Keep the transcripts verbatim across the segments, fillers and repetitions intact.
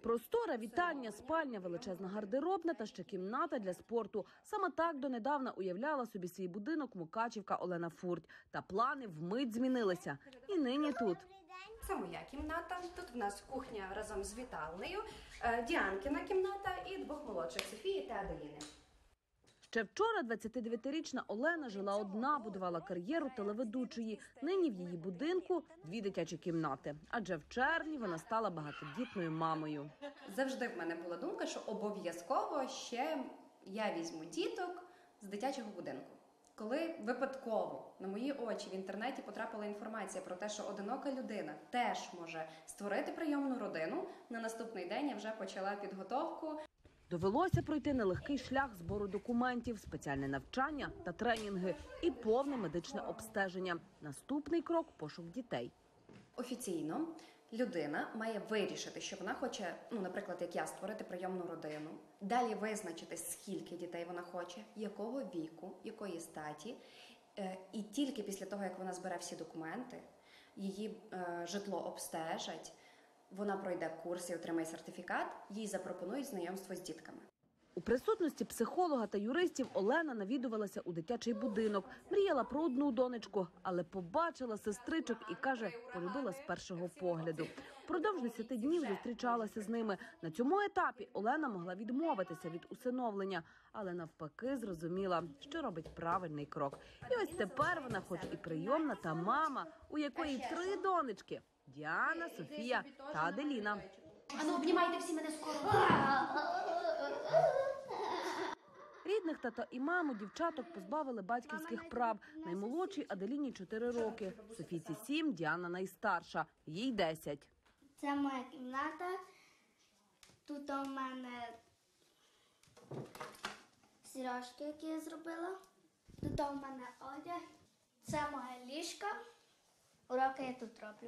Простора вітальня, спальня, величезна гардеробна та ще кімната для спорту. Саме так донедавна уявляла собі свій будинок мукачівка Олена Фурть. Та плани вмить змінилися. І нині тут. Це моя кімната. Тут в нас кухня разом з вітальнею, Діанкина кімната і двох молодших – Софії та Аделіни. Ще вчора двадцятидевятирічна Олена жила одна, будувала кар'єру телеведучої. Нині в її будинку дві дитячі кімнати. Адже в червні вона стала багатодітною мамою. Завжди в мене була думка, що обов'язково ще я візьму діток з дитячого будинку. Коли випадково на мої очі в інтернеті потрапила інформація про те, що одинока людина теж може створити прийомну родину, на наступний день я вже почала підготовку. Довелося пройти нелегкий шлях збору документів, спеціальне навчання та тренінги і повне медичне обстеження. Наступний крок – пошук дітей. Офіційно людина має вирішити, що вона хоче, ну, наприклад, як я, створити прийомну родину, далі визначити, скільки дітей вона хоче, якого віку, якої статі. І тільки після того, як вона збере всі документи, її е, житло обстежать, вона пройде курс і отримає сертифікат, їй запропонують знайомство з дітками. У присутності психолога та юристів Олена навідувалася у дитячий будинок. Мріяла про одну донечку, але побачила сестричок і, каже, полюбила з першого погляду. Впродовж десяти днів зустрічалася з ними. На цьому етапі Олена могла відмовитися від усиновлення, але навпаки зрозуміла, що робить правильний крок. І ось тепер вона хоч і прийомна та мама, у якої три донечки – Діана, Софія та Аделіна. Ану, обнімайте всі мене скоро. Рідних тата і маму дівчаток позбавили батьківських прав. Наймолодшій Аделіні чотири роки, Софійці сім, Діана найстарша, їй десять. Це моя кімната. Тут у мене сережки, які я зробила. Тут у мене одяг. Це моя ліжка. Уроки я тут роблю.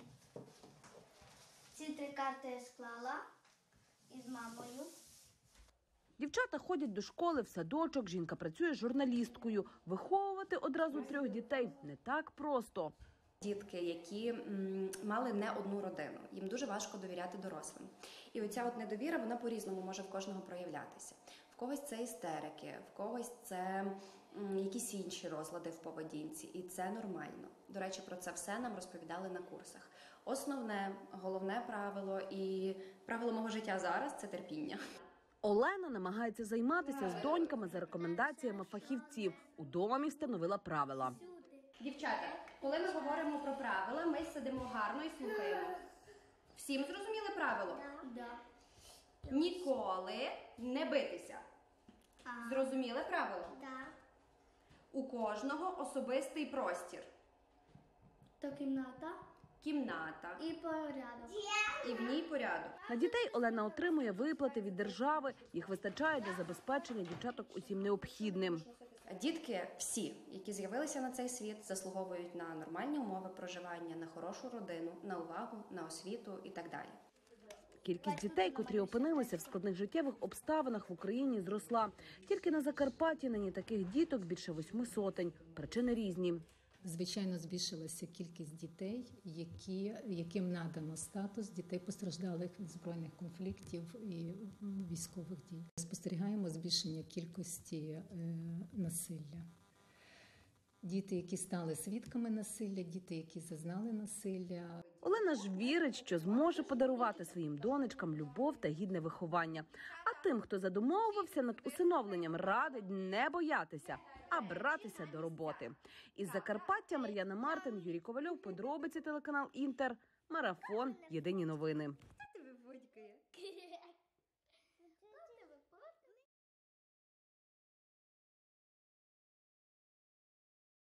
Ці три карти я склала із мамою. Дівчата ходять до школи, в садочок, жінка працює журналісткою. Виховувати одразу трьох дітей не так просто. Дітки, які м, мали не одну родину, їм дуже важко довіряти дорослим. І оця от недовіра, вона по-різному може в кожного проявлятися. В когось це істерики, в когось це м, якісь інші розлади в поведінці. І це нормально. До речі, про це все нам розповідали на курсах. Основне, головне правило і правило мого життя зараз – це терпіння. Олена намагається займатися з доньками за рекомендаціями фахівців. У домі встановила правила. Дівчата, коли ми говоримо про правила, ми сидимо гарно і слухаємо. Всім зрозуміли правило? Да. Ніколи не битися. Ага. Зрозуміли правило? Да. У кожного особистий простір. То кімната Кімната. і порядок. І в ній порядок. На дітей Олена отримує виплати від держави. Їх вистачає для забезпечення дівчаток усім необхідним. Дітки всі, які з'явилися на цей світ, заслуговують на нормальні умови проживання, на хорошу родину, на увагу, на освіту і так далі. Кількість дітей, котрі опинилися в складних життєвих обставинах в Україні, зросла. Тільки на Закарпатті нині таких діток більше восьми сотень. Причини різні. Звичайно, збільшилася кількість дітей, які, яким надано статус дітей постраждалих від збройних конфліктів і військових дій. Спостерігаємо збільшення кількості е, насилля. Діти, які стали свідками насилля, діти, які зазнали насилля. Олена ж вірить, що зможе подарувати своїм донечкам любов та гідне виховання. А тим, хто задумовувався над усиновленням, радить не боятися, а братися до роботи. Із Закарпаття Мар'яна Мартин, Юрій Ковальов, подробиці телеканал Інтер, Марафон, Єдині новини.